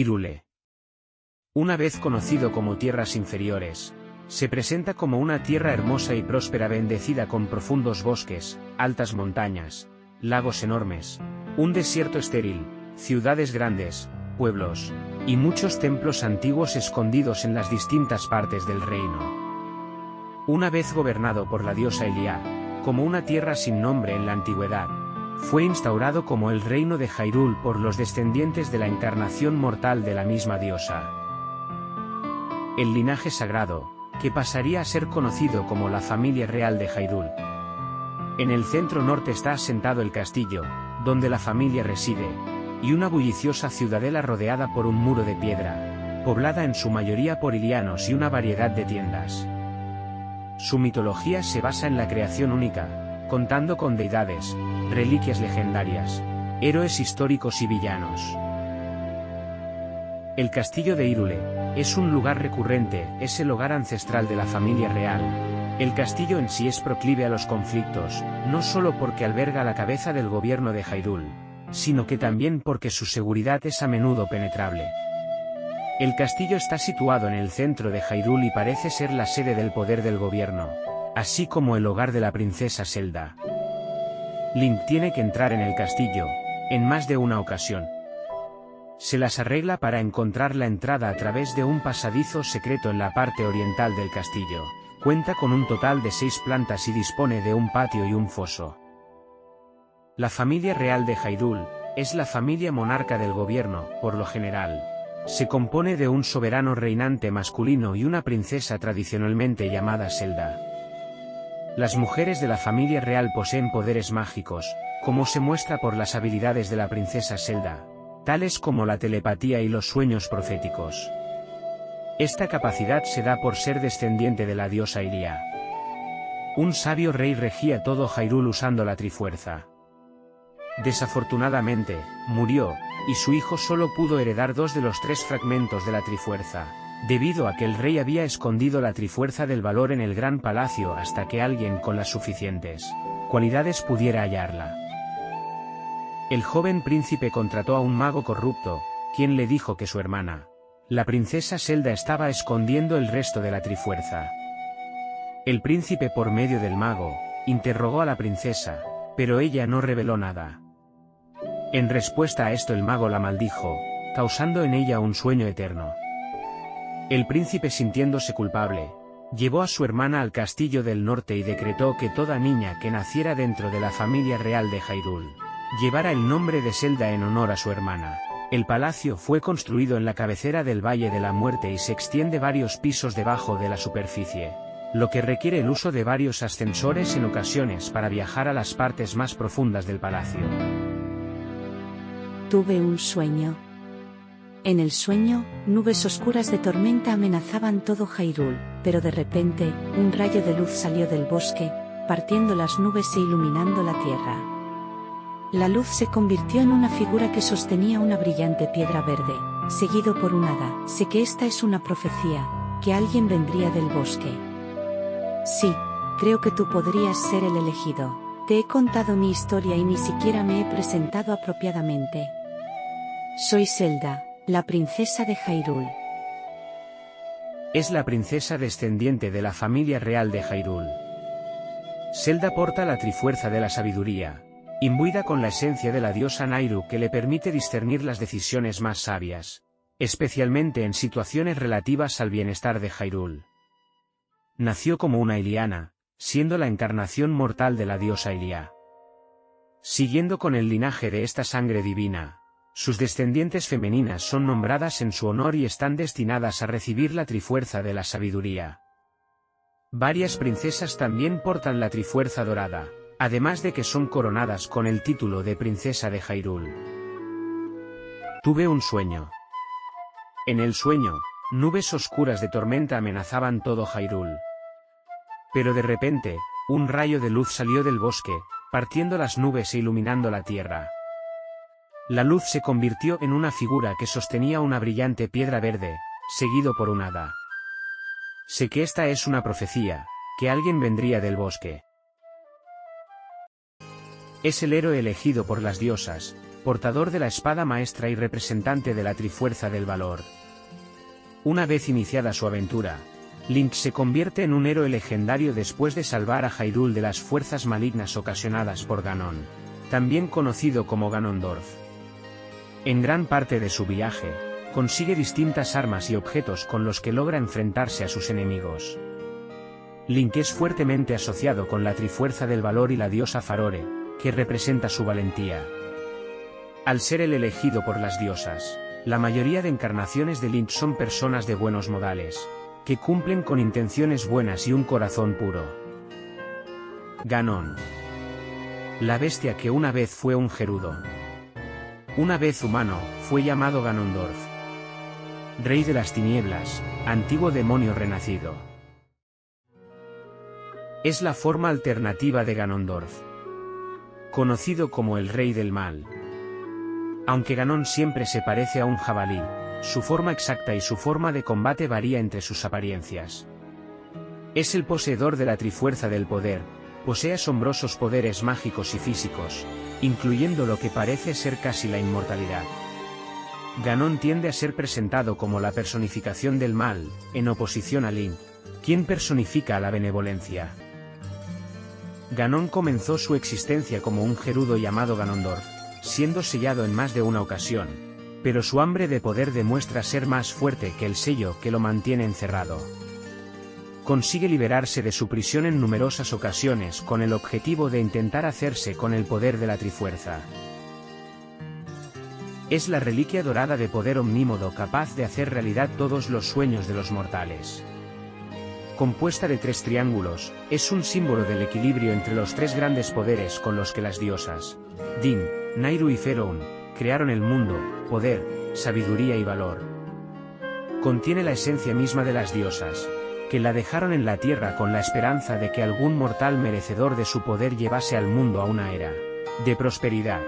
Hyrule. Una vez conocido como tierras inferiores, se presenta como una tierra hermosa y próspera bendecida con profundos bosques, altas montañas, lagos enormes, un desierto estéril, ciudades grandes, pueblos, y muchos templos antiguos escondidos en las distintas partes del reino. Una vez gobernado por la diosa Iliá, como una tierra sin nombre en la antigüedad, fue instaurado como el reino de Hyrule por los descendientes de la encarnación mortal de la misma diosa. El linaje sagrado, que pasaría a ser conocido como la familia real de Hyrule. En el centro norte está asentado el castillo, donde la familia reside, y una bulliciosa ciudadela rodeada por un muro de piedra, poblada en su mayoría por ilianos y una variedad de tiendas. Su mitología se basa en la creación única, contando con deidades, reliquias legendarias, héroes históricos y villanos. El castillo de Hyrule es un lugar recurrente, es el hogar ancestral de la familia real. El castillo en sí es proclive a los conflictos, no solo porque alberga la cabeza del gobierno de Hyrule, sino que también porque su seguridad es a menudo penetrable. El castillo está situado en el centro de Hyrule y parece ser la sede del poder del gobierno, así como el hogar de la princesa Zelda. Link tiene que entrar en el castillo, en más de una ocasión. Se las arregla para encontrar la entrada a través de un pasadizo secreto en la parte oriental del castillo. Cuenta con un total de 6 plantas y dispone de un patio y un foso. La familia real de Hyrule es la familia monarca del gobierno, por lo general. Se compone de un soberano reinante masculino y una princesa tradicionalmente llamada Zelda. Las mujeres de la familia real poseen poderes mágicos, como se muestra por las habilidades de la princesa Zelda, tales como la telepatía y los sueños proféticos. Esta capacidad se da por ser descendiente de la diosa Iliá. Un sabio rey regía todo Hyrule usando la Trifuerza. Desafortunadamente, murió, y su hijo solo pudo heredar 2 de los 3 fragmentos de la Trifuerza, debido a que el rey había escondido la Trifuerza del Valor en el Gran Palacio hasta que alguien con las suficientes cualidades pudiera hallarla. El joven príncipe contrató a un mago corrupto, quien le dijo que su hermana, la princesa Zelda, estaba escondiendo el resto de la Trifuerza. El príncipe, por medio del mago, interrogó a la princesa, pero ella no reveló nada. En respuesta a esto el mago la maldijo, causando en ella un sueño eterno. El príncipe, sintiéndose culpable, llevó a su hermana al castillo del norte y decretó que toda niña que naciera dentro de la familia real de Hyrule llevara el nombre de Zelda en honor a su hermana. El palacio fue construido en la cabecera del Valle de la Muerte y se extiende varios pisos debajo de la superficie, lo que requiere el uso de varios ascensores en ocasiones para viajar a las partes más profundas del palacio. Tuve un sueño. En el sueño, nubes oscuras de tormenta amenazaban todo Hyrule, pero de repente, un rayo de luz salió del bosque, partiendo las nubes e iluminando la tierra. La luz se convirtió en una figura que sostenía una brillante piedra verde, seguido por un hada. Sé que esta es una profecía, que alguien vendría del bosque. Sí, creo que tú podrías ser el elegido. Te he contado mi historia y ni siquiera me he presentado apropiadamente. Soy Zelda, la princesa de Hyrule. Es la princesa descendiente de la familia real de Hyrule. Zelda porta la Trifuerza de la Sabiduría, imbuida con la esencia de la diosa Nayru que le permite discernir las decisiones más sabias, especialmente en situaciones relativas al bienestar de Hyrule. Nació como una iliana, siendo la encarnación mortal de la diosa Iliá. Siguiendo con el linaje de esta sangre divina, sus descendientes femeninas son nombradas en su honor y están destinadas a recibir la Trifuerza de la Sabiduría. Varias princesas también portan la Trifuerza dorada, además de que son coronadas con el título de princesa de Hyrule. Tuve un sueño. En el sueño, nubes oscuras de tormenta amenazaban todo Hyrule. Pero de repente, un rayo de luz salió del bosque, partiendo las nubes e iluminando la tierra. La luz se convirtió en una figura que sostenía una brillante piedra verde, seguido por un hada. Sé que esta es una profecía, que alguien vendría del bosque. Es el héroe elegido por las diosas, portador de la espada maestra y representante de la Trifuerza del Valor. Una vez iniciada su aventura, Link se convierte en un héroe legendario después de salvar a Hyrule de las fuerzas malignas ocasionadas por Ganon, también conocido como Ganondorf. En gran parte de su viaje, consigue distintas armas y objetos con los que logra enfrentarse a sus enemigos. Link es fuertemente asociado con la Trifuerza del Valor y la diosa Farore, que representa su valentía. Al ser el elegido por las diosas, la mayoría de encarnaciones de Link son personas de buenos modales, que cumplen con intenciones buenas y un corazón puro. Ganon. La bestia que una vez fue un Gerudo. Una vez humano, fue llamado Ganondorf. Rey de las tinieblas, antiguo demonio renacido. Es la forma alternativa de Ganondorf, conocido como el Rey del Mal. Aunque Ganon siempre se parece a un jabalí, su forma exacta y su forma de combate varía entre sus apariencias. Es el poseedor de la Trifuerza del Poder, posee asombrosos poderes mágicos y físicos, incluyendo lo que parece ser casi la inmortalidad. Ganon tiende a ser presentado como la personificación del mal, en oposición a Link, quien personifica a la benevolencia. Ganon comenzó su existencia como un Gerudo llamado Ganondorf, siendo sellado en más de una ocasión, pero su hambre de poder demuestra ser más fuerte que el sello que lo mantiene encerrado. Consigue liberarse de su prisión en numerosas ocasiones con el objetivo de intentar hacerse con el poder de la Trifuerza. Es la reliquia dorada de poder omnímodo capaz de hacer realidad todos los sueños de los mortales. Compuesta de 3 triángulos, es un símbolo del equilibrio entre los 3 grandes poderes con los que las diosas, Din, Nayru y Faerûn, crearon el mundo: poder, sabiduría y valor. Contiene la esencia misma de las diosas, que la dejaron en la tierra con la esperanza de que algún mortal merecedor de su poder llevase al mundo a una era de prosperidad.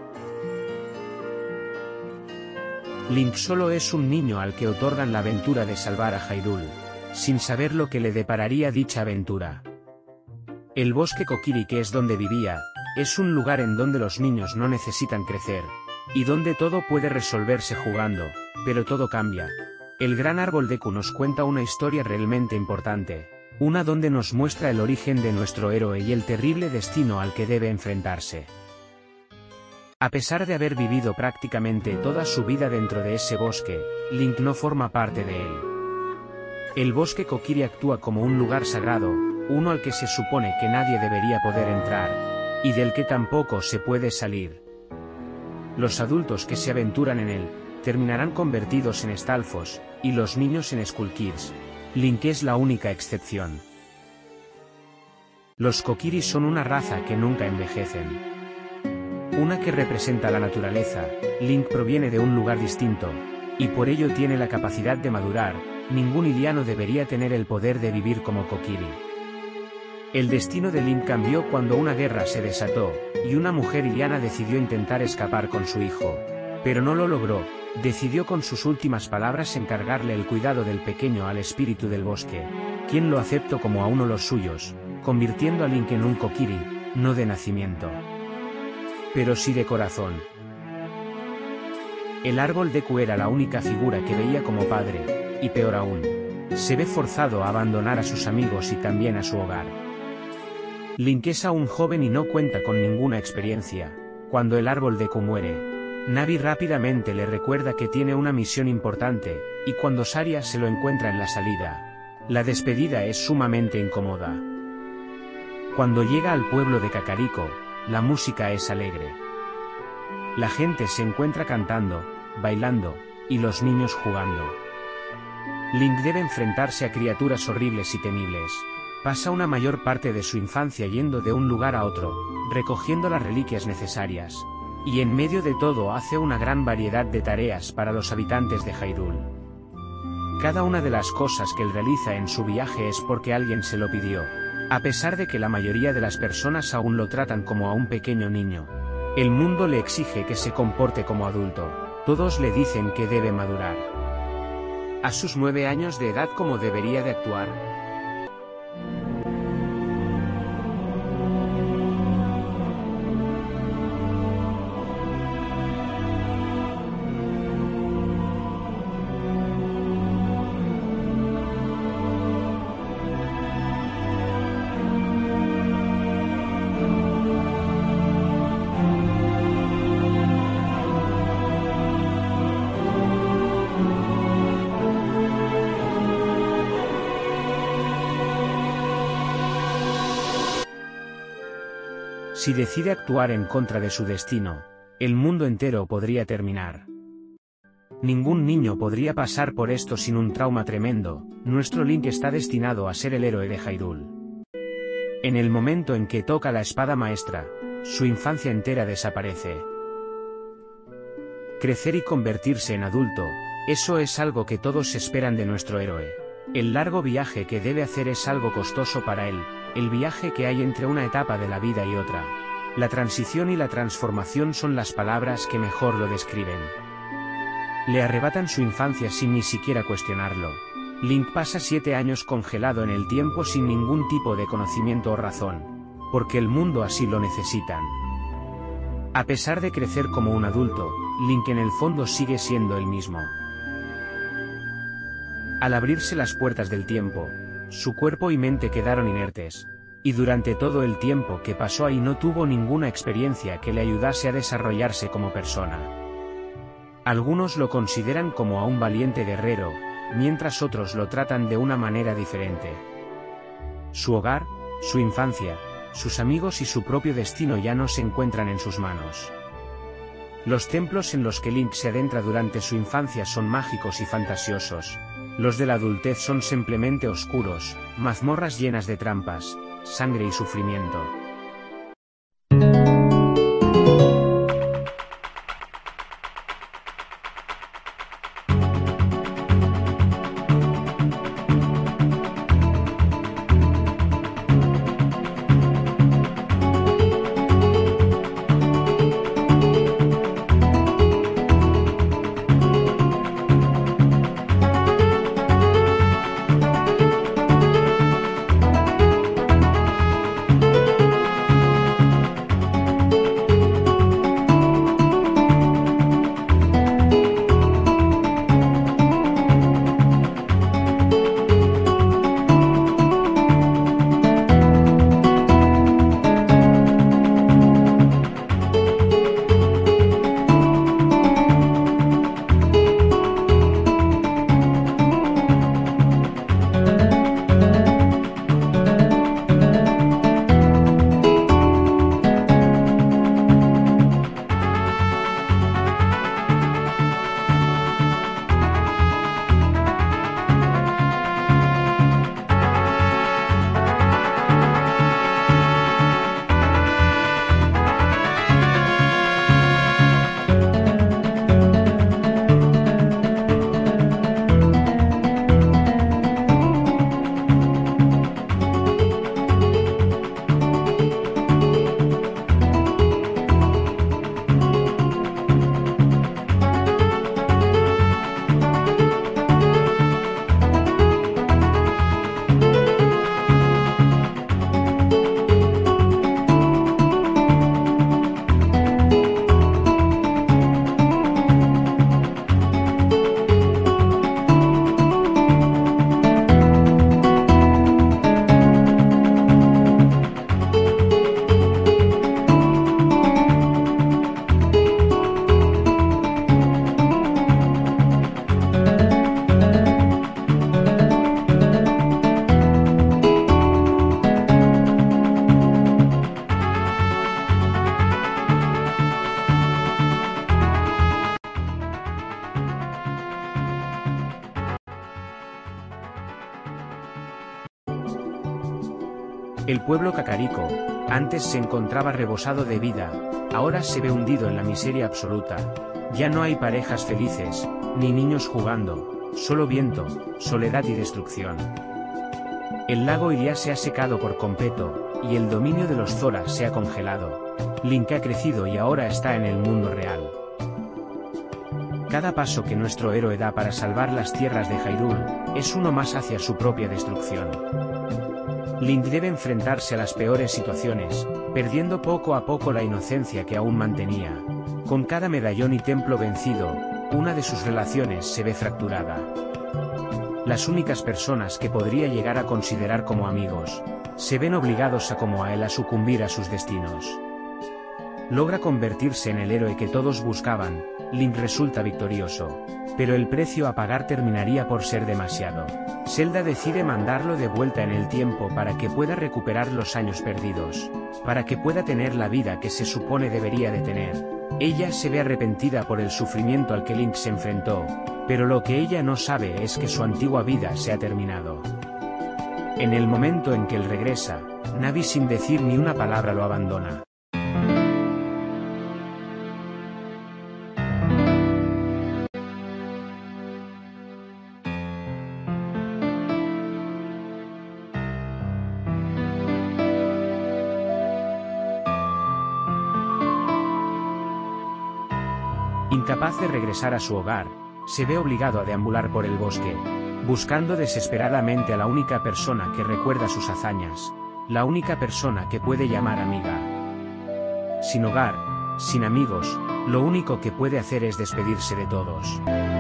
Link solo es un niño al que otorgan la aventura de salvar a Hyrule, sin saber lo que le depararía dicha aventura. El bosque Kokiri, que es donde vivía, es un lugar en donde los niños no necesitan crecer, y donde todo puede resolverse jugando, pero todo cambia. El gran árbol Deku nos cuenta una historia realmente importante, una donde nos muestra el origen de nuestro héroe y el terrible destino al que debe enfrentarse. A pesar de haber vivido prácticamente toda su vida dentro de ese bosque, Link no forma parte de él. El bosque Kokiri actúa como un lugar sagrado, uno al que se supone que nadie debería poder entrar, y del que tampoco se puede salir. Los adultos que se aventuran en él, terminarán convertidos en Stalfos, y los niños en Skull Kids. Link es la única excepción. Los Kokiri son una raza que nunca envejecen. Una que representa la naturaleza. Link proviene de un lugar distinto, y por ello tiene la capacidad de madurar. Ningún Hyliano debería tener el poder de vivir como Kokiri. El destino de Link cambió cuando una guerra se desató, y una mujer Hyliana decidió intentar escapar con su hijo. Pero no lo logró. Decidió con sus últimas palabras encargarle el cuidado del pequeño al espíritu del bosque, quien lo aceptó como a uno de los suyos, convirtiendo a Link en un Kokiri, no de nacimiento, pero sí de corazón. El árbol Deku era la única figura que veía como padre, y peor aún, se ve forzado a abandonar a sus amigos y también a su hogar. Link es aún joven y no cuenta con ninguna experiencia. Cuando el árbol Deku muere, Navi rápidamente le recuerda que tiene una misión importante, y cuando Saria se lo encuentra en la salida, la despedida es sumamente incómoda. Cuando llega al pueblo de Kakariko, la música es alegre. La gente se encuentra cantando, bailando, y los niños jugando. Link debe enfrentarse a criaturas horribles y temibles. Pasa una mayor parte de su infancia yendo de un lugar a otro, recogiendo las reliquias necesarias. Y en medio de todo hace una gran variedad de tareas para los habitantes de Hyrule. Cada una de las cosas que él realiza en su viaje es porque alguien se lo pidió. A pesar de que la mayoría de las personas aún lo tratan como a un pequeño niño, el mundo le exige que se comporte como adulto. Todos le dicen que debe madurar. A sus 9 años de edad, ¿cómo debería de actuar? Si decide actuar en contra de su destino, el mundo entero podría terminar. Ningún niño podría pasar por esto sin un trauma tremendo. Nuestro Link está destinado a ser el héroe de Hyrule. En el momento en que toca la espada maestra, su infancia entera desaparece. Crecer y convertirse en adulto, eso es algo que todos esperan de nuestro héroe. El largo viaje que debe hacer es algo costoso para él, el viaje que hay entre una etapa de la vida y otra. La transición y la transformación son las palabras que mejor lo describen. Le arrebatan su infancia sin ni siquiera cuestionarlo. Link pasa 7 años congelado en el tiempo sin ningún tipo de conocimiento o razón, porque el mundo así lo necesitan. A pesar de crecer como un adulto, Link en el fondo sigue siendo el mismo. Al abrirse las puertas del tiempo, su cuerpo y mente quedaron inertes, y durante todo el tiempo que pasó ahí no tuvo ninguna experiencia que le ayudase a desarrollarse como persona. Algunos lo consideran como a un valiente guerrero, mientras otros lo tratan de una manera diferente. Su hogar, su infancia, sus amigos y su propio destino ya no se encuentran en sus manos. Los templos en los que Link se adentra durante su infancia son mágicos y fantasiosos. Los de la adultez son simplemente oscuros, mazmorras llenas de trampas, sangre y sufrimiento. El pueblo Kakariko, antes se encontraba rebosado de vida, ahora se ve hundido en la miseria absoluta. Ya no hay parejas felices, ni niños jugando, solo viento, soledad y destrucción. El lago Iria se ha secado por completo, y el dominio de los Zoras se ha congelado. Link ha crecido y ahora está en el mundo real. Cada paso que nuestro héroe da para salvar las tierras de Hyrule, es uno más hacia su propia destrucción. Link debe enfrentarse a las peores situaciones, perdiendo poco a poco la inocencia que aún mantenía. Con cada medallón y templo vencido, una de sus relaciones se ve fracturada. Las únicas personas que podría llegar a considerar como amigos, se ven obligados como a él a sucumbir a sus destinos. Logra convertirse en el héroe que todos buscaban, Link resulta victorioso. pero el precio a pagar terminaría por ser demasiado. Zelda decide mandarlo de vuelta en el tiempo para que pueda recuperar los años perdidos, para que pueda tener la vida que se supone debería de tener. Ella se ve arrepentida por el sufrimiento al que Link se enfrentó, pero lo que ella no sabe es que su antigua vida se ha terminado. En el momento en que él regresa, Navi sin decir ni una palabra lo abandona. Incapaz de regresar a su hogar, se ve obligado a deambular por el bosque, buscando desesperadamente a la única persona que recuerda sus hazañas, la única persona que puede llamar amiga. Sin hogar, sin amigos, lo único que puede hacer es despedirse de todos.